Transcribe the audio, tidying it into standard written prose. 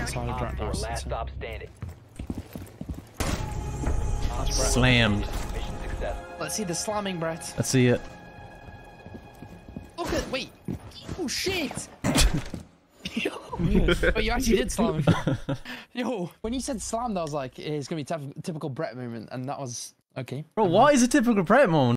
inside a drop house. Last stop standing. Slammed. Mission success. Let's see the slamming, Brett. Let's see it. Look at, wait. Oh, shit. But you actually did slam him. Yo, when you said slammed, I was like, it's going to be typical Brett movement. And that was, okay. Bro, what is a typical Bret moment?